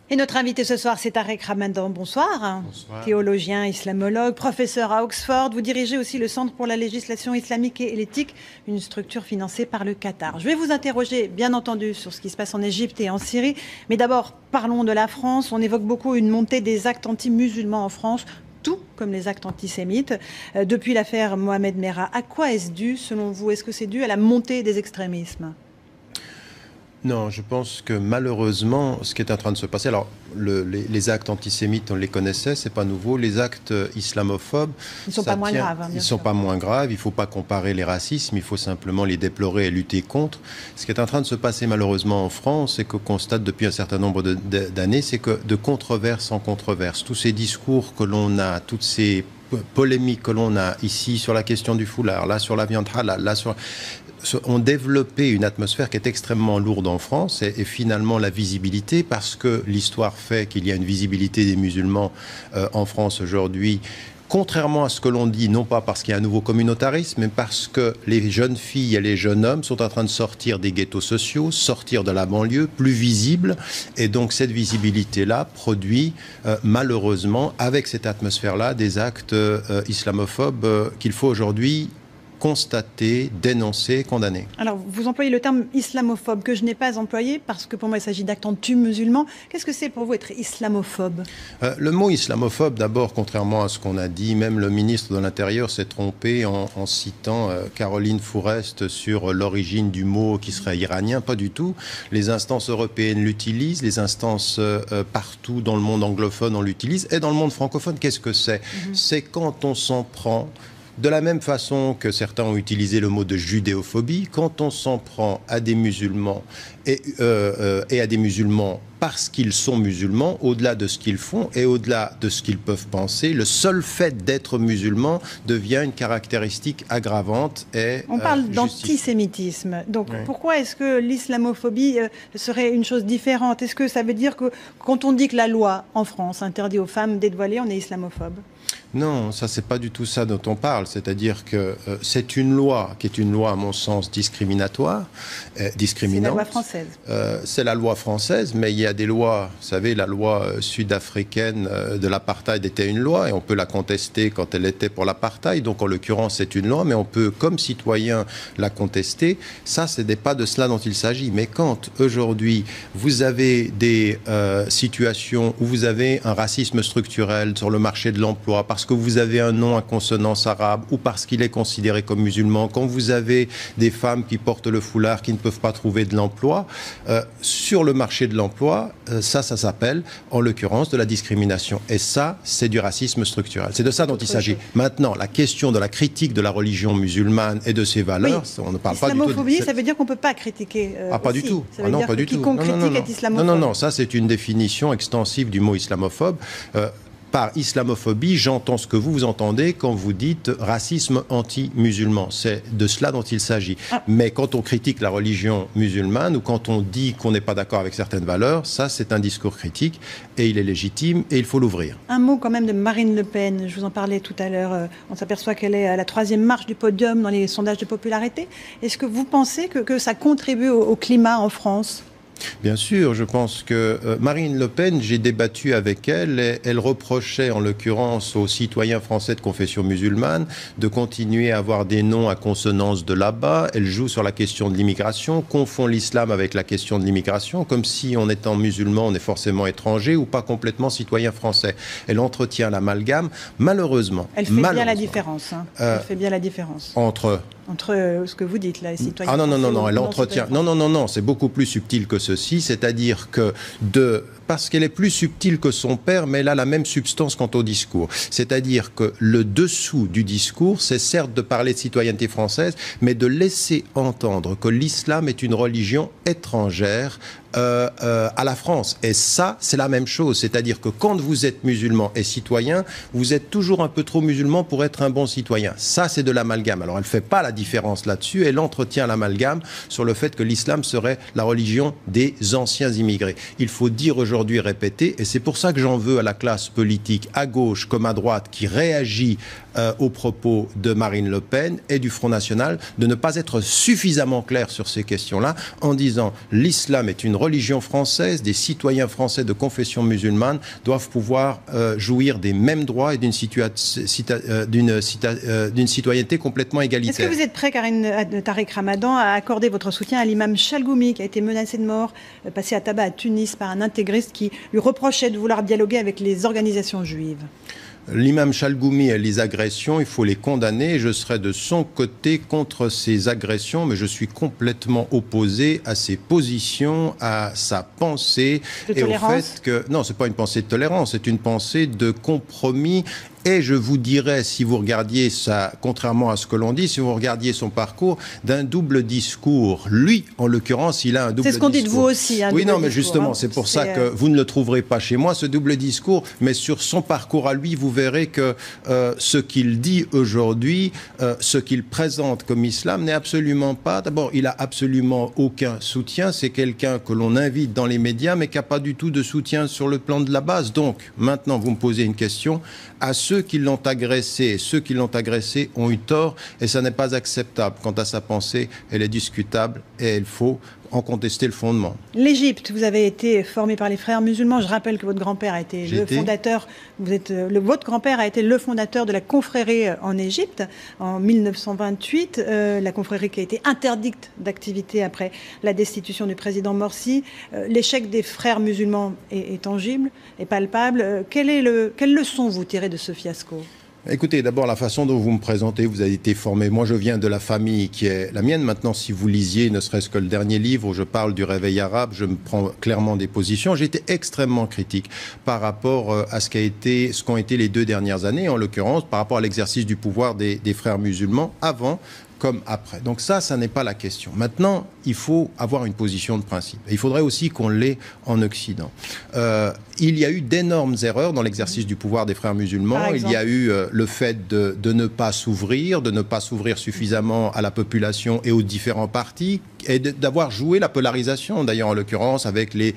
Et notre invité ce soir, c'est Tarek Ramadan. Bonsoir. Bonsoir. Théologien, islamologue, professeur à Oxford. Vous dirigez aussi le Centre pour la législation islamique et l'éthique, une structure financée par le Qatar. Je vais vous interroger, bien entendu, sur ce qui se passe en Égypte et en Syrie. Mais d'abord, parlons de la France. On évoque beaucoup une montée des actes anti-musulmans en France, tout comme les actes antisémites. Depuis l'affaire Mohamed Merah, à quoi est-ce dû, selon vous? Est-ce que c'est dû à la montée des extrémismes? Non, je pense que malheureusement, ce qui est en train de se passer, alors les actes antisémites, on les connaissait, c'est pas nouveau. Les actes islamophobes, ils sont pas moins graves. Hein, ils sont pas moins graves. Il faut pas comparer les racismes, il faut simplement les déplorer et lutter contre. Ce qui est en train de se passer malheureusement en France, et qu'on constate depuis un certain nombre d'années, c'est que de controverse en controverse, tous ces discours que l'on a, toutes ces polémiques que l'on a ici sur la question du foulard, là sur la viande halal, là sur ont développé une atmosphère qui est extrêmement lourde en France et finalement la visibilité, parce que l'histoire fait qu'il y a une visibilité des musulmans en France aujourd'hui, contrairement à ce que l'on dit, non pas parce qu'il y a un nouveau communautarisme, mais parce que les jeunes filles et les jeunes hommes sont en train de sortir des ghettos sociaux, sortir de la banlieue, plus visibles, et donc cette visibilité-là produit malheureusement, avec cette atmosphère-là, des actes islamophobes qu'il faut aujourd'hui constater, dénoncer, condamner. Alors, vous employez le terme islamophobe, que je n'ai pas employé, parce que pour moi, il s'agit d'actes anti-musulmans. Qu'est-ce que c'est pour vous être islamophobe? Le mot islamophobe, d'abord, contrairement à ce qu'on a dit, même le ministre de l'Intérieur s'est trompé en citant Caroline Fourest sur l'origine du mot qui serait iranien. Pas du tout. Les instances européennes l'utilisent, les instances partout dans le monde anglophone, on l'utilise. Et dans le monde francophone, qu'est-ce que c'est? C'est quand on s'en prend, de la même façon que certains ont utilisé le mot de judéophobie, quand on s'en prend à des musulmans et à des musulmans parce qu'ils sont musulmans, au-delà de ce qu'ils font et au-delà de ce qu'ils peuvent penser, le seul fait d'être musulman devient une caractéristique aggravante et on parle d'antisémitisme. Donc oui. Pourquoi est-ce que l'islamophobie serait une chose différente? Est-ce que ça veut dire que quand on dit que la loi en France interdit aux femmes d'être voilées, on est islamophobe? Non, ça c'est pas du tout ça dont on parle. C'est-à-dire que c'est une loi qui est une loi, à mon sens, discriminatoire, discriminante. C'est la loi française. C'est la loi française, mais il y a des lois. Vous savez, la loi sud-africaine de l'apartheid était une loi et on peut la contester quand elle était pour l'apartheid. Donc en l'occurrence, c'est une loi, mais on peut, comme citoyen, la contester. Ça, ce n'est pas de cela dont il s'agit. Mais quand aujourd'hui vous avez des situations où vous avez un racisme structurel sur le marché de l'emploi, parce que vous avez un nom à consonance arabe ou parce qu'il est considéré comme musulman, quand vous avez des femmes qui portent le foulard qui ne peuvent pas trouver de l'emploi, sur le marché de l'emploi, ça s'appelle en l'occurrence de la discrimination. Et ça, c'est du racisme structurel. C'est de ça dont il s'agit. Maintenant, la question de la critique de la religion musulmane et de ses valeurs, oui. On ne parle pas du tout... Islamophobie, ça veut dire qu'on ne peut pas critiquer pas du tout. Ça veut dire pas que du quiconque tout. critique est islamophobe. Non, ça c'est une définition extensive du mot islamophobe. Par islamophobie, j'entends ce que vous entendez quand vous dites racisme anti-musulman. C'est de cela dont il s'agit. Mais quand on critique la religion musulmane ou quand on dit qu'on n'est pas d'accord avec certaines valeurs, ça c'est un discours critique et il est légitime et il faut l'ouvrir. Un mot quand même de Marine Le Pen. Je vous en parlais tout à l'heure. On s'aperçoit qu'elle est à la 3e marche du podium dans les sondages de popularité. Est-ce que vous pensez que ça contribue au climat en France ? Bien sûr, je pense que Marine Le Pen, j'ai débattu avec elle, et elle reprochait en l'occurrence aux citoyens français de confession musulmane de continuer à avoir des noms à consonance de là-bas. Elle joue sur la question de l'immigration, confond l'islam avec la question de l'immigration, comme si en étant musulman, on est forcément étranger ou pas complètement citoyen français. Elle entretient l'amalgame, malheureusement. Elle fait bien la différence. Hein. Elle fait bien la différence. Entre ce que vous dites là, les citoyens. Non, elle entretient. Non, c'est beaucoup plus subtil que ceci, c'est-à-dire que parce qu'elle est plus subtile que son père, mais elle a la même substance quant au discours. C'est-à-dire que le dessous du discours, c'est certes de parler de citoyenneté française, mais de laisser entendre que l'islam est une religion étrangère à la France. Et ça, c'est la même chose. C'est-à-dire que quand vous êtes musulman et citoyen, vous êtes toujours un peu trop musulman pour être un bon citoyen. Ça, c'est de l'amalgame. Alors, elle ne fait pas la différence là-dessus. Elle entretient l'amalgame sur le fait que l'islam serait la religion des anciens immigrés. Il faut dire aujourd'hui aujourd'hui répété, et c'est pour ça que j'en veux à la classe politique, à gauche comme à droite, qui réagit aux propos de Marine Le Pen et du Front National, de ne pas être suffisamment clair sur ces questions-là, en disant l'islam est une religion française, des citoyens français de confession musulmane doivent pouvoir jouir des mêmes droits et d'une citoyenneté complètement égalitaire. Est-ce que vous êtes prêt, Tariq Ramadan, à accorder votre soutien à l'imam Chalgoumi, qui a été menacé de mort, passé à tabac à Tunis par un intégriste qui lui reprochait de vouloir dialoguer avec les organisations juives? L'imam Chalgoumi et les agressions, il faut les condamner. Je serai de son côté contre ces agressions, mais je suis complètement opposé à ses positions, à sa pensée et au fait que... Non, c'est pas une pensée de tolérance, c'est une pensée de compromis. Et je vous dirais, si vous regardiez ça, contrairement à ce que l'on dit, si vous regardiez son parcours, d'un double discours. Lui, en l'occurrence, il a un double discours. C'est ce qu'on dit de vous aussi. Oui, non, mais justement, c'est pour ça que vous ne le trouverez pas chez moi, ce double discours. Mais sur son parcours à lui, vous verrez que ce qu'il dit aujourd'hui, ce qu'il présente comme islam n'est absolument pas... D'abord, il a absolument aucun soutien. C'est quelqu'un que l'on invite dans les médias, mais qui n'a pas du tout de soutien sur le plan de la base. Donc, maintenant, vous me posez une question. À ceux qui l'ont agressé, ceux qui l'ont agressé ont eu tort, et ça n'est pas acceptable. Quant à sa pensée, elle est discutable et il faut en contester le fondement. L'Égypte, vous avez été formé par les frères musulmans. Je rappelle que votre grand-père a été le fondateur. Votre grand-père a été le fondateur de la confrérie en Égypte en 1928. La confrérie qui a été interdite d'activité après la destitution du président Morsi. L'échec des frères musulmans est tangible, est palpable. Quelle leçon vous tirez de ce fiasco ? Écoutez, d'abord, la façon dont vous me présentez, vous avez été formé. Moi, je viens de la famille qui est la mienne. Maintenant, si vous lisiez, ne serait-ce que le dernier livre où je parle du réveil arabe, je me prends clairement des positions. J'ai été extrêmement critique par rapport à ce qu'ont été les 2 dernières années, en l'occurrence, par rapport à l'exercice du pouvoir des frères musulmans avant comme après. Donc ça n'est pas la question. Maintenant, il faut avoir une position de principe. Et il faudrait aussi qu'on l'ait en Occident. Il y a eu d'énormes erreurs dans l'exercice du pouvoir des frères musulmans. Il y a eu le fait de ne pas s'ouvrir, de ne pas s'ouvrir suffisamment à la population et aux différents partis, et d'avoir joué la polarisation, d'ailleurs en l'occurrence avec les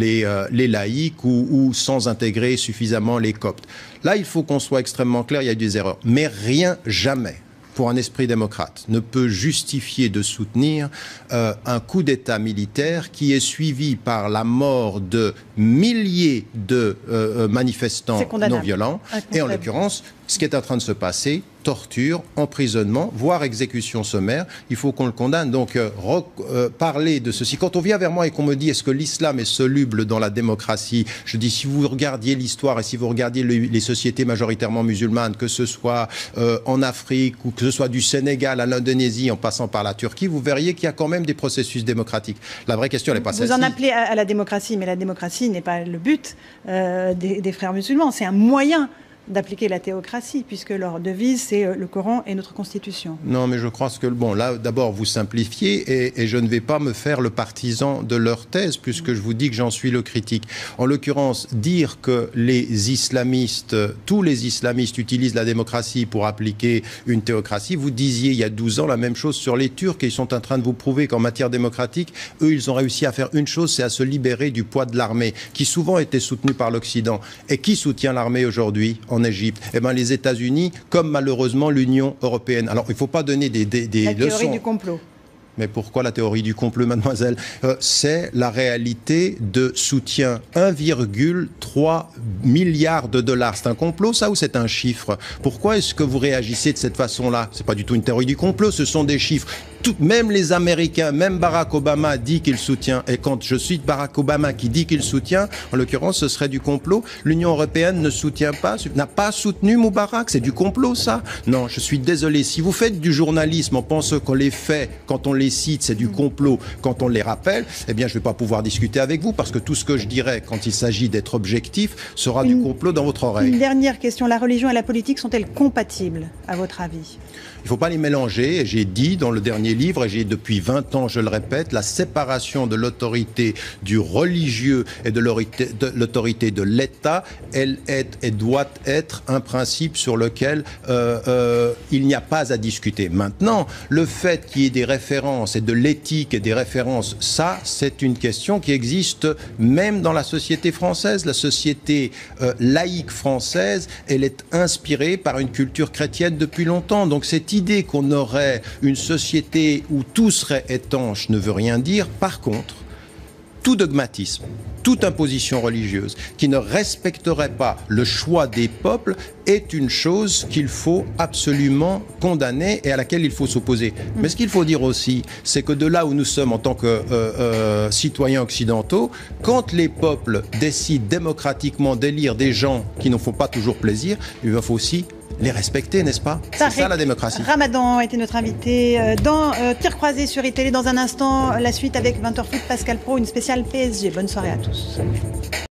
laïcs ou sans intégrer suffisamment les coptes. Là, il faut qu'on soit extrêmement clair, il y a eu des erreurs. Mais rien, jamais, pour un esprit démocrate, ne peut justifier de soutenir un coup d'État militaire qui est suivi par la mort de milliers de manifestants non violents. Et en l'occurrence, ce qui est en train de se passer, torture, emprisonnement, voire exécution sommaire, il faut qu'on le condamne. Donc, parler de ceci. Quand on vient vers moi et qu'on me dit est-ce que l'islam est soluble dans la démocratie, je dis si vous regardiez l'histoire et si vous regardiez les sociétés majoritairement musulmanes, que ce soit en Afrique ou que ce soit du Sénégal à l'Indonésie en passant par la Turquie, vous verriez qu'il y a quand même des processus démocratiques. La vraie question, elle n'est pas celle-ci. Vous en appelez à la démocratie, mais la démocratie n'est pas le but des frères musulmans. C'est un moyen d'appliquer la théocratie, puisque leur devise, c'est le Coran et notre Constitution. Non, mais je crois que, bon, là, d'abord, vous simplifiez, et je ne vais pas me faire le partisan de leur thèse, puisque je vous dis que j'en suis le critique. En l'occurrence, dire que les islamistes, tous les islamistes utilisent la démocratie pour appliquer une théocratie, vous disiez il y a 12 ans la même chose sur les Turcs, et ils sont en train de vous prouver qu'en matière démocratique, eux, ils ont réussi à faire une chose, c'est à se libérer du poids de l'armée, qui souvent était soutenue par l'Occident. Et qui soutient l'armée aujourd'hui en Égypte? Eh bien, les États-Unis, comme malheureusement l'Union européenne. Alors, il ne faut pas donner des leçons. La théorie du complot. Mais pourquoi la théorie du complot, mademoiselle? C'est la réalité de soutien. 1,3 milliard de dollars. C'est un complot, ça, ou c'est un chiffre? Pourquoi est-ce que vous réagissez de cette façon-là? C'est pas du tout une théorie du complot, ce sont des chiffres. Même les Américains, même Barack Obama dit qu'il soutient. Et quand je cite Barack Obama qui dit qu'il soutient, en l'occurrence, ce serait du complot. L'Union européenne ne soutient pas, n'a pas soutenu Moubarak. C'est du complot, ça? Non, je suis désolé. Si vous faites du journalisme en pensant qu'on les fait, quand on les cite, c'est du complot, quand on les rappelle, eh bien, je ne vais pas pouvoir discuter avec vous parce que tout ce que je dirais quand il s'agit d'être objectif sera du complot dans votre oreille. Une dernière question. La religion et la politique sont-elles compatibles, à votre avis? Il ne faut pas les mélanger. J'ai dit dans le dernier livre, et j'ai depuis 20 ans, je le répète, la séparation de l'autorité du religieux et de l'autorité de l'État, elle est et doit être un principe sur lequel il n'y a pas à discuter. Maintenant, le fait qu'il y ait des références sens et de l'éthique et des références, ça, c'est une question qui existe même dans la société française. La société laïque française, elle est inspirée par une culture chrétienne depuis longtemps. Donc cette idée qu'on aurait une société où tout serait étanche ne veut rien dire. Par contre, tout dogmatisme, toute imposition religieuse qui ne respecterait pas le choix des peuples est une chose qu'il faut absolument condamner et à laquelle il faut s'opposer. Mais ce qu'il faut dire aussi, c'est que de là où nous sommes en tant que citoyens occidentaux, quand les peuples décident démocratiquement d'élire des gens qui ne font pas toujours plaisir, il faut aussi les respecter, n'est-ce pas? C'est ça la démocratie. Ramadan était notre invité dans Tir croisé sur iTélé. Dans un instant, la suite avec 20h Foot, Pascal Praud, une spéciale PSG. Bonne soirée à tous.